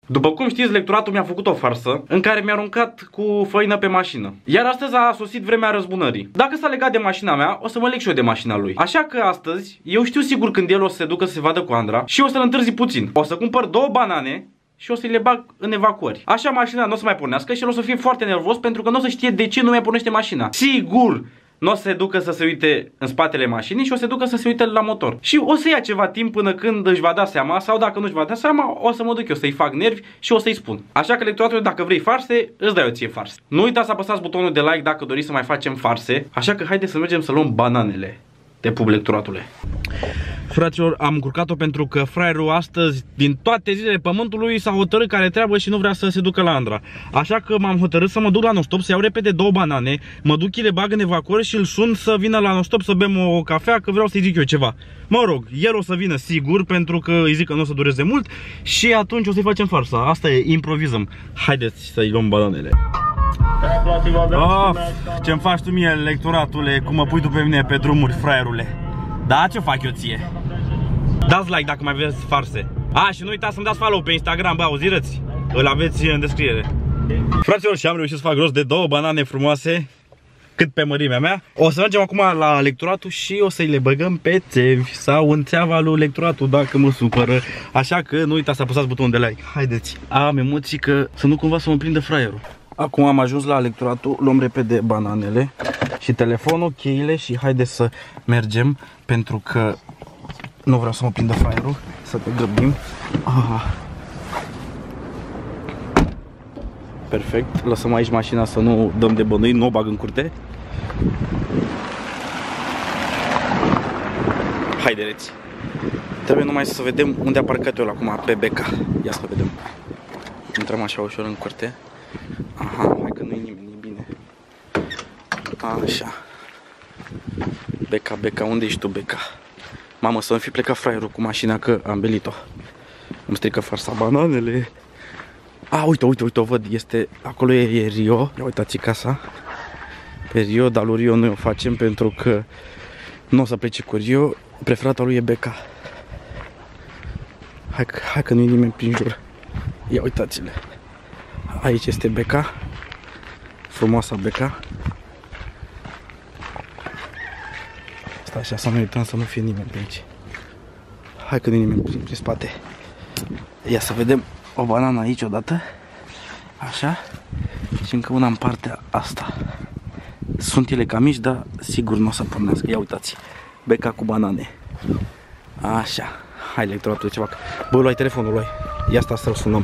După cum știți, lectoratul mi-a făcut o farsă în care mi-a aruncat cu făină pe mașină. Iar astăzi a sosit vremea răzbunării. Dacă s-a legat de mașina mea, o să mă leg și eu de mașina lui. Așa că astăzi, eu știu sigur când el o să se ducă să se vadă cu Andra și o să-l întârzi puțin. O să cumpăr 2 banane și o să le bag în evacuări. Așa mașina nu o să mai pornească și el o să fie foarte nervos pentru că nu o să știe de ce nu mai pornește mașina. Sigur! Nu o să se ducă să se uite în spatele mașinii și o să se ducă să se uite la motor. Și o să ia ceva timp până când își va da seama, sau dacă nu își va da seama, o să mă duc eu să-i fac nervi și o să-i spun. Așa că, lectoratul, dacă vrei farse, îți dau eu ție farse. Nu uitați să apăsați butonul de like dacă doriți să mai facem farse. Așa că haideți să mergem să luăm bananele de pub, lectoratule. Fraților, am încurcat-o pentru că fraierul astăzi, din toate zilele pământului, s-a hotărât care treabă și nu vrea să se ducă la Andra. Așa că m-am hotărât să mă duc la non-stop, să iau repede 2 banane, mă duc, le bag în evacuări și îl sun să vină la non-stop să bem o cafea, că vreau să-i zic eu ceva. Mă rog, el o să vină sigur, pentru că îi zic că nu o să dureze mult și atunci o să-i facem farsa. Asta e, improvizăm. Haideți să-i luăm bananele. Of, ce-mi faci tu mie, lectoratule, cum mă pui tu pe mine pe drumuri, fraierule. Da, ce fac eu ție? Dați like dacă mai vreți farse. Și nu uitați să-mi dați follow pe Instagram, bă, auzi răți? Îl aveți în descriere. Fraților, și am reușit să fac rost de 2 banane frumoase, cât pe mărimea mea. O să mergem acum la lectoratul și o să-i le băgăm pe țevi sau în țeava lui lectoratul dacă mă supără. Așa că nu uitați să apăsați butonul de like. Haideți, am emoții că să nu cumva să mă prindă fraierul. Acum am ajuns la lectoratul, luăm repede bananele și telefonul, cheile și haideți să mergem pentru că nu vreau să mă prindă fraierul, să te grăbim. Perfect, lăsăm aici mașina să nu dăm de bănui, nu o bag în curte. Haideți. Trebuie numai să vedem unde a parcat eu acum pe beca. Ia să vedem. Intrăm așa ușor în curte. Aha, hai că nu-i nimeni, e bine. Așa. Beca, Beca, unde ești tu, Beca? Mamă, să nu fi plecat fraierul cu mașina că am belit-o. Îmi strică farsa bananele. Uite, o văd, este, acolo e Rio. Ia uitați casa. Pe Rio, dar lui Rio noi o facem pentru că nu o să plece cu Rio. Preferata lui e Beca. Hai că nu-i nimeni prin jur. Ia uitați-le. Aici este Beca. Frumoasa Beca. Stai așa să nu uităm să nu fie nimeni pe aici. Hai că nu-i nimeni prin spate. Ia să vedem o banană aici odată. Așa. Și încă una în partea asta. Sunt ele cam mici, dar sigur nu o să pornească. Ia uitați. Beca cu banane. Așa. Hai, lectoratul, ceva. Bă, luai telefonul, luai. Ia sta să-l sunăm.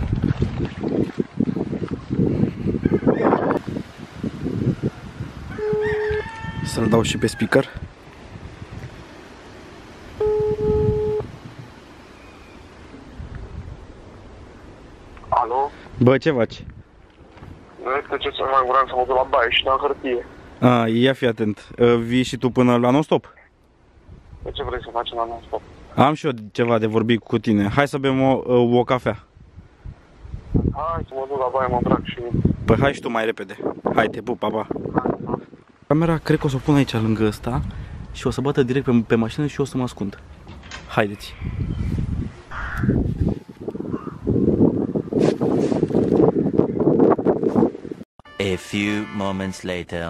Să-l dau și pe speaker. Alo? Bă, ce faci? Nu este ce să mai vreau să mă duc la baie și la hârtie. Ia fi atent. Vii și tu până la non-stop? De ce vrei să facem la non-stop? Am și eu ceva de vorbit cu tine. Hai să bem o cafea. Hai să mă duc la baie, mă îmbrac și... Păi hai și tu mai repede. Hai, te pup, pa. Camera cred că o să o pun aici lângă ăsta și o să bată direct pe mașină și o să mă ascund. Haideți. A few moments later.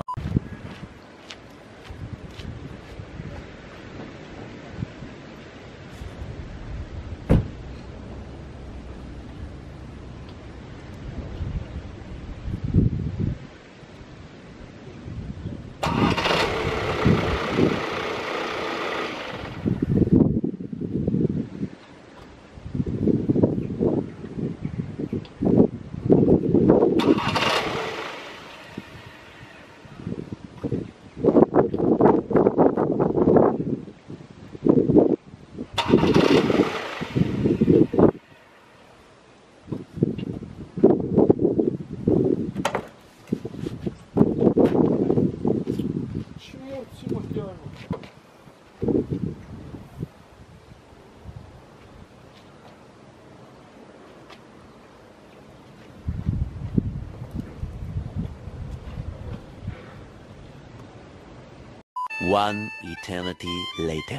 One eternity later.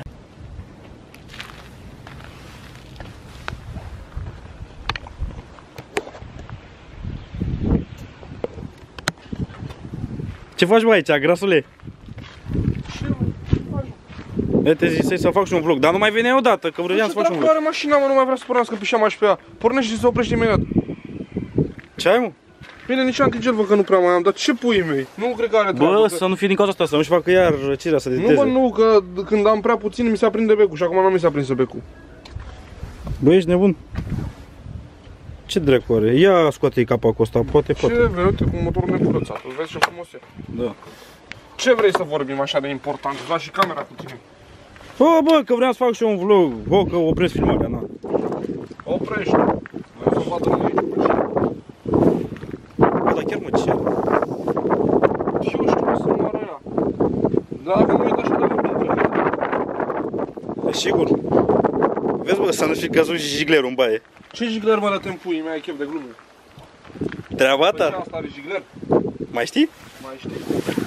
Ce faci, bă, aici, grasule? Te zisei să fac și un vlog, dar nu mai veneai odată, că vreau să faci un vlog. Are mașina, mă, nu mai vrea să pornească pe șamaș pe ea. Pornește și se oprește imediat. Ce ai, mă? Bine, nici antigel văd că nu prea mai am, dar ce puii mei? Nu cred că are treabă. Bă, să nu fie din cauza asta, să nu-și facă iar răcirea, să deteze. Nu, bă, nu, că când am prea puțin mi se aprinde becul și acum nu mi se aprinde becul. Bă, ești nebun? Ce dracu are? Ia scoate-i capacul ăsta, poate. Ce vrei, uite, cu motorul necurățat, îl vezi ce frumos e. Da. Ce vrei să vorbim așa de important? Îți da și camera cu tine. Bă, că vreau să fac și eu un vlog. Bă, că opresc filmarea, na. Oprește. Vreau să vadă mâine. Bă, dar chiar mă cer. Și eu știu că să moară ea. Dar dacă nu uite așa de vorbim. E sigur? Vezi, bă, să nu fi căzut și jiglerul în baie. Ce jigler, mă, dă-te-n puii mei, ai chef de glume. Treaba Păi ce ta? asta are jigler? Mai știi? Mai știi?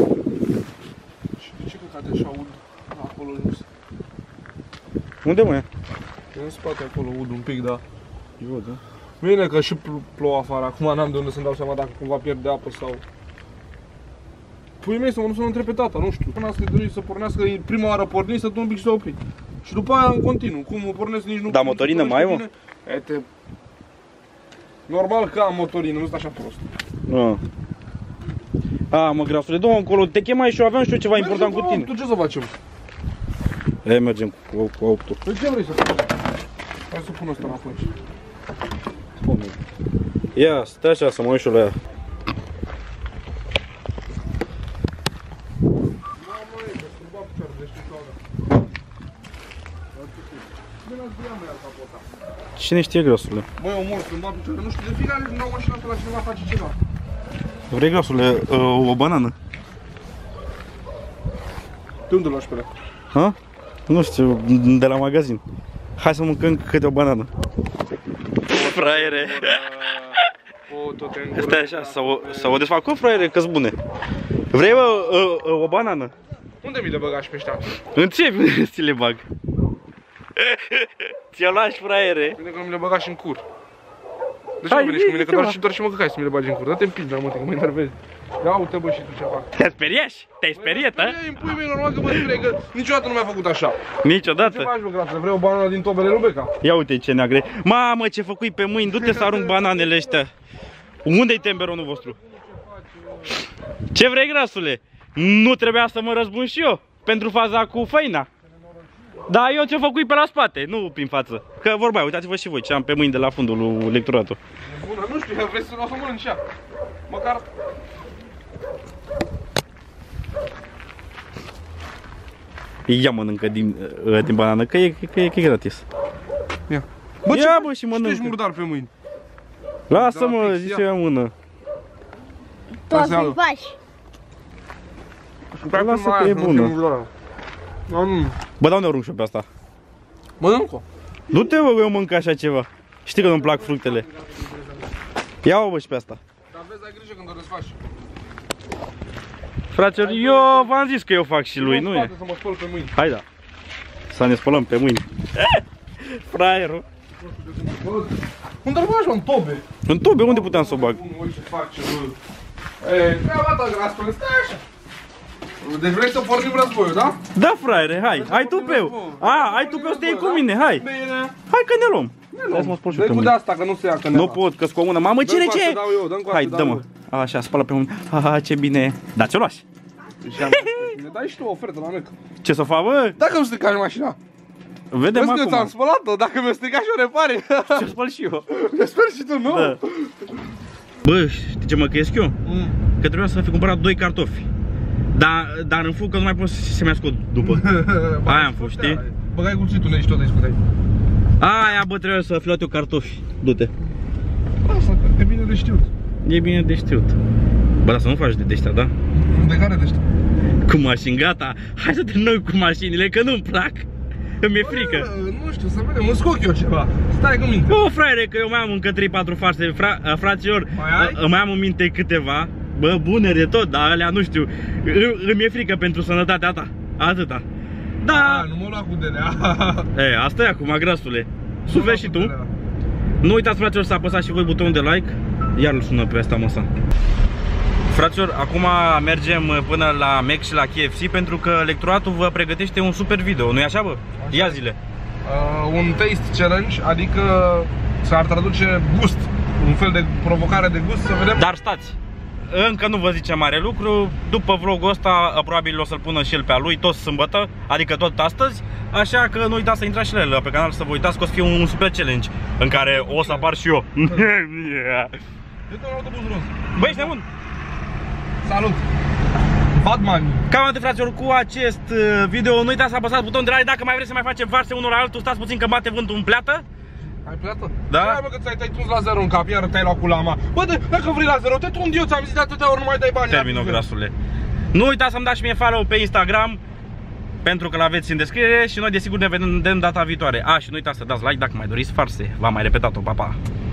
Și de ce căcate așa ud acolo jos? Unde, mă? E în spate acolo ud un pic, da. Eu, da. Bine că și plouă afară, acum n-am de unde să-mi dau seama dacă cumva pierde apă sau... Puii mei să mă nu să-l întreb pe tata, nu știu. Până să pornească, prima oară porni, să tu un pic și să opri. Și după aia în continuu, cum o pornesc nici nu... Da, motorină mai, mă? Ete... Normal că am motorină, nu sunt așa prost. A, mă, grasule, dă-mă încolo, te chemai și eu aveam și eu ceva important cu tine. Tu ce să facem? E, mergem cu autul. Păi ce vrei să faci? Hai să pun ăsta înapoi. Ia, stai așa să mă uit și eu la ea. Cine știe, grasule? Băi, omor, când bat picioare, nu știu, de fiecare din nou mașina asta la cineva face ceva. Vrei, grasule, o banană? De unde lași pe alea? Ha? Nu știu, de la magazin. Hai să mâncăm câte o banană. Fraiere! Stai așa, să o desfac, fraiere, că-s bune. Vrei, o banană? Unde mi le băgași pe ăștia? În ce ți le bag? Ți-o lași, fraiere? Bine că nu mi le băgași în cur. De ce nu veni cu mine? Că doar și mă căcai să mi le bagi în cur. Dă-te în pizda, mă, că mă enervezi. Ia uite, bă, și tu ce fac. Te-ai speriat? Te-ai speriat, a? Păi, îmi pui mie normal că mă speriai, că niciodată nu mi-a făcut așa. Niciodată? Ce faci, bă, grasă? Vrei o banană din tobele lui Beca? Ia uite ce neagră. Mamă, ce făcui pe mâini, du-te să arunc bananele ăștia. Unde-i temberonul vostru? Ce vrei, grasule? Nu trebuia să mă răzbun și eu pentru faza cu făina. Da, eu ce făcui pe la spate, nu prin față. Că vorba, uitați-vă și voi ce am pe mâini de la fundul lui lecturatul. Bună, nu știu, vrei să o să mănânci ea. Măcar... Ia mănâncă din banană, că e gratis. Ia. Bă, ia, bă, și mănâncă. Ești murdar pe mâini. Lasă-mă, zice eu în mână. Tu să-i faci. Lasă că e bună. Bă, dau-ne arunc și eu pe asta. Mănânc-o. Du-te, bă, eu mănânc așa ceva. Știi că nu-mi plac fructele. Ia-o, bă, și pe asta. Dar vezi, ai grijă când o desfaci. Fraților, eu v-am zis că eu fac și lui, nu e? Să mă spăl pe mâini. Hai da. Să ne spălăm pe mâini. Fraierul. Unde-l bagi, mă, în tobe? În tobe, unde puteam să o bag? Uite ce face, bă. Treaba ta, graspăle, stai așa. Deci vrei să pornim războiul, da? Da, fraiere, hai. Hai tupeu. Hai tupeu să te iei cu mine, hai. Bine. Hai că ne luăm. Hai să mă spăl și eu pe Dă-i cu mâini. de-asta, că nu se ia, că ne Nu pot, că-s cu o mână. Mamă, cine Dă-mi ce? coace, dau eu, dă-mi coace, Hai, dau dă-mă. eu. Așa, spală pe mâini. Ha, ce bine. Da, ți-o lași. Ne dai și tu o ofertă la mec. Ce să fac, bă? Dacă nu stricași mașina. Vedem Vezi că eu ți-am acum. spălat-o, dacă mi-o stricat și o repare. Ce spăl și eu. Te sper și tu, nu? Da. Bă, știi ce mă cresc eu? Că trebuia să fi cumpărat 2 cartofi. Dar în fug că nu mai pot să mi-a scot după. Aia am fost, știi? Băgai cuțitul, ne-ai și tot de-i scutai. Aia, bă, trebuie să fi luat eu cartofi. Du-te. Lasă, că e bine de știut. E bine de știut. Bă, dar să nu faci de ăștia, da? De care de știut? Cu mașini, gata. Hai să te noi cu mașinile, că nu-mi plac. Îmi e frică. Nu știu, să vedem, îmi scoc eu ceva. Stai cu minte. Bă, fraiere, că eu mai am încă 3-4 farse, fraților. Mai am în minte câteva. Bă, bune de tot, dar alea nu știu. Îmi e frică pentru sănătatea ta. Atâta. Da. Nu mă lua cu DNA. E, asta e acum, grasule. Suferi și tu. Nu uitați, fraților, să apăsați și voi butonul de like. Iar îl sună pe asta, măsa. Fraților, acum mergem până la Mac și la KFC pentru că lectoratul vă pregătește un super video, nu-i așa, bă? Ia zile. Un taste challenge, adică s-ar traduce gust, un fel de provocare de gust, să vedem. Dar stați, încă nu vă zice mare lucru. După vlogul ăsta probabil o să-l pună și el pe a lui tot sâmbătă, adică tot astăzi. Așa că nu uitați să intrați și la el pe canal, să vă uitați că o să fie un super challenge în care o să apar și eu. Băi, ești nebun? Salut! Batman! Cam atât, fraților, cu acest video. Nu uitați să apăsați butonul de like dacă mai vreți să mai facem farse unul la altul. Stați puțin că bate vântul în pleată. Ai plată? Da? Hai, bă, că ți-ai tuns la 0 în cap, iar te-ai luat cu lama. Bă, dacă vrei la 0, te tund eu, ți-am zis de atâtea ori, nu mai dai bani. Termin-o, grasule. Nu uitați să-mi dați și mie follow pe Instagram, pentru că l-aveți în descriere. Și noi desigur ne vedem data viitoare. Și nu uitați să dați like dacă mai doriți farse. V-am mai repetat-o, pa, pa!